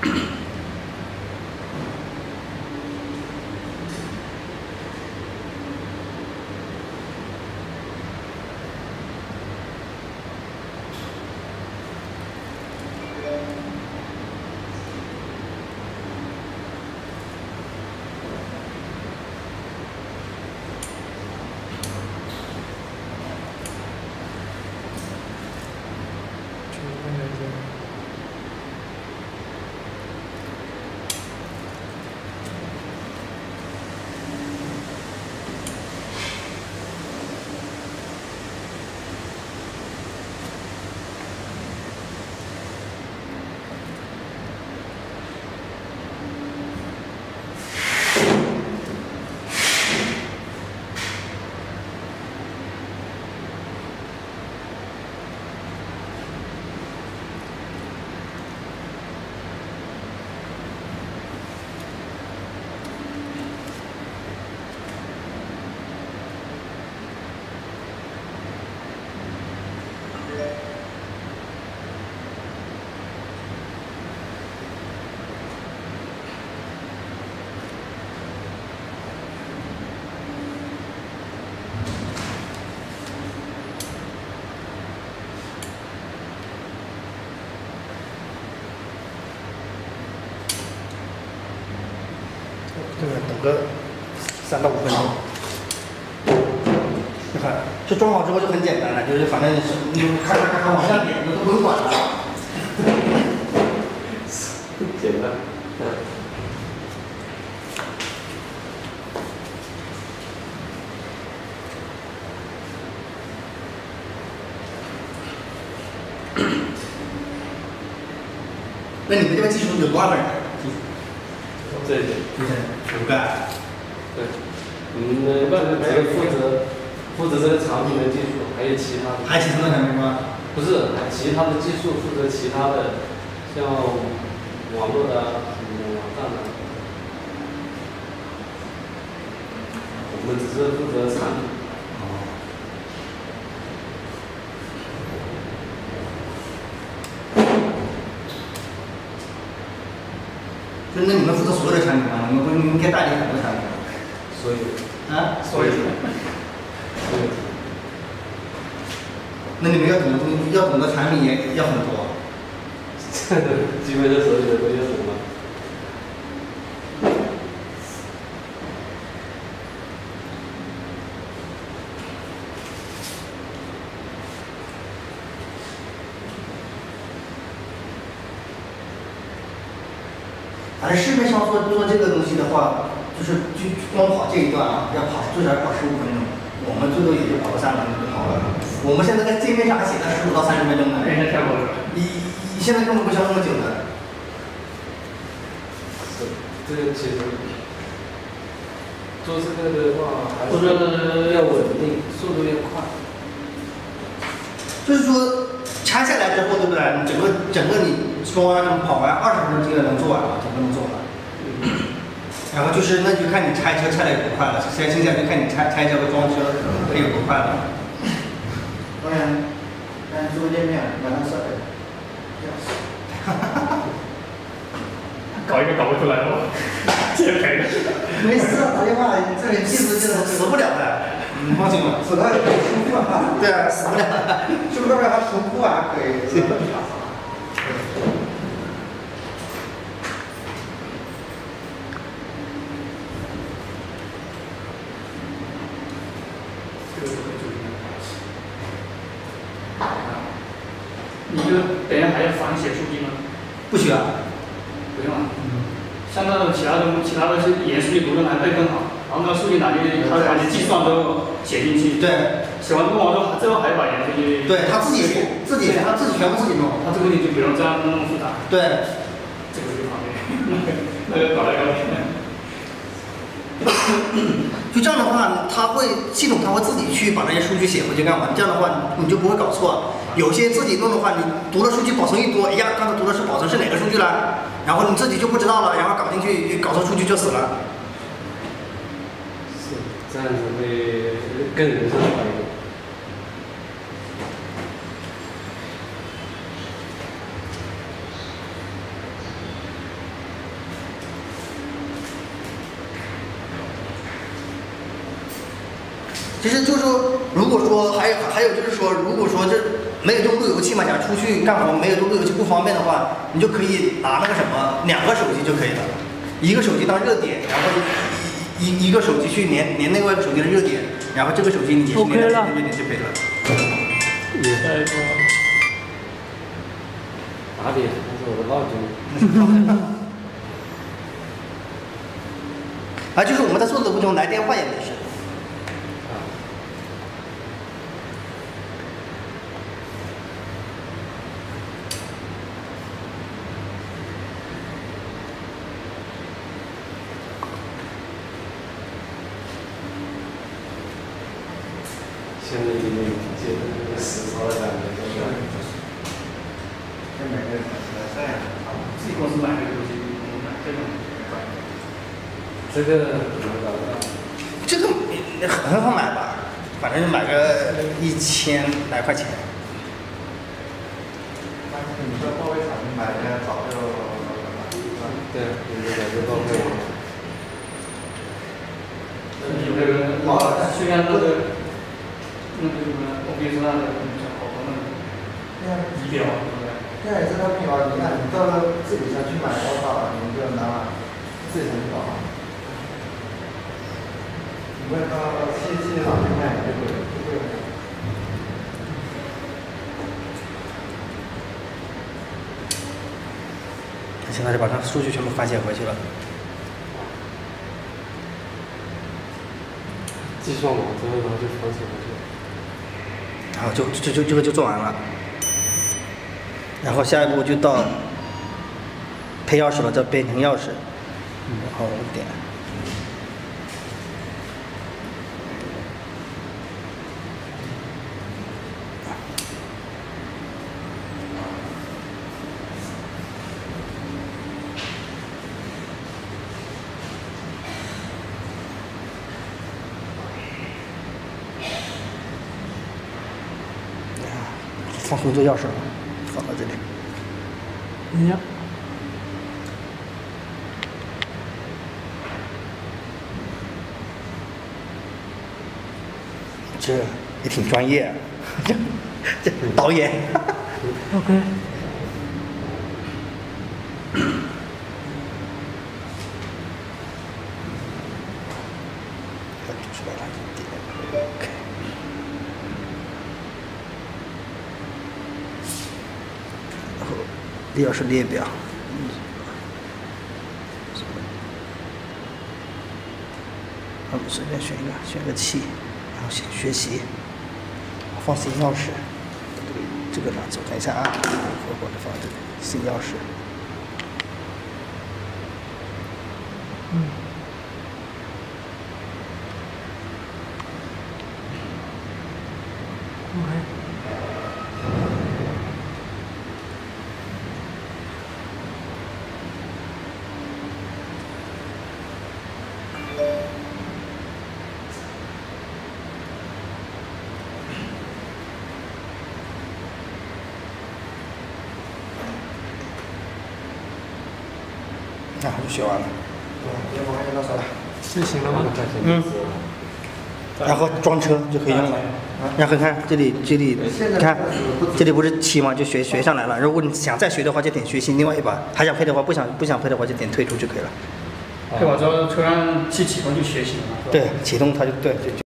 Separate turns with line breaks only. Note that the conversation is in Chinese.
这个等个3到5分钟。你看，这装好之后就很简单了，就是反正是你咔咔咔咔往下点，都不用管了。
简单。
那你们这边技术有多少个人？
这一点
就是5个。
对，你们只有负责这个产品的技术，还有其他的。
还有其他的产品吗？
不是，还其他的技术负责其他的，像网络的什么网站的。我们只是负责产品。
就那你们负责所有的产品吗？你们不应该代理很多产品？
所有。
啊？
所有。
那你们要懂的产品也要很多。
这个基本上所有的都要懂吗？
反正市面上做这个东西的话，就光跑这一段啊，最少要跑15分钟，我们最多也就跑个3分钟就跑了。我们现在在界面上还写了15到30分钟呢。
太过了。
你现在根本不需要那么久的。
这个其实做这个的话，还
是
要稳定，速度要快。
就是说拆下来之后，对不对？你整个你说跑完20分钟基本能做完了，整个能做完。然后就是那就看你拆车拆的有多快了，现在就看你拆车和装车可以有多快了。当然，但做界面马上设备。
搞一个搞不出来了，接赔了。
没事，打电话，这里技术死不了的，你放心吧。
死了可以重复啊。
对啊，死不了。
是不是让它重复啊？可以。
你就等一下还要反写数据吗？
不需要。
不用啊。像那种其他的严数据读的还会更好，然后那个数据拿进去，他把你计算都写进去。
对。
写完弄完之后，最后还把严数据。
对他自己全部自己弄，
他这个你就不用这样那么复杂。
对。
这个就方便，那个搞来搞去。
就这样的话，系统它会自己去把这些数据写回去干完，这样的话你就不会搞错。有些自己弄的话，你读的数据保存一多，哎呀，刚才读的是保存是哪个数据了，然后你自己就不知道了，然后搞进去搞错数据就死了。
是，这样子会更人性化一点。
其实就是说，如果说还有就是说，如果说这没有用路由器嘛，假如出去干活没有用路由器不方便的话，你就可以拿那个什么2个手机就可以了，一个手机当热点，然后一个手机去连另外一个手机的热点，然后这个手机你也是连到热点就可以了。
下一个打点，那是我的闹钟。
啊，就是我们在做的过程中来电话也没事。
现在有点接着那个实操的感觉，是吧？
这每个人这样，
自己公司买这个东西，买这种。
这个怎么搞的？
这个很好买吧，反正买个1000来块钱。
但是你说报备厂你买的早就
对，你这个就报备。
有这个虽然那个什么 OBS 那个好多那个仪表，对不对？
这也是他品牌，你看你到时候自己想去买的话，你就拿自己想去搞。你问到器厂去卖就会。
现在就把它数据全部反写回去了。
计算网之后，然后就反写回去。
然后这个就做完了。然后下一步就到配钥匙了，这变成钥匙。然后点。放工作钥匙了，放到这里。
呀。
这也挺专业啊，这导演。
OK。
钥匙列表，我们随便选个7，然后学习，放新钥匙，这个拿走，看一下啊，我的放这里，新钥匙，
OK。
然后就学完了。
别忙就到手了。
就行了吗？
然后装车就可以用了。然后看这里，看这里不是7吗？就学上来了。如果你想再学的话，就点学习另外一把；还想配的话，不想配的话，就点退出就可以了。
配完之后，车辆去启动就学习了嘛。
对，启动它就对就。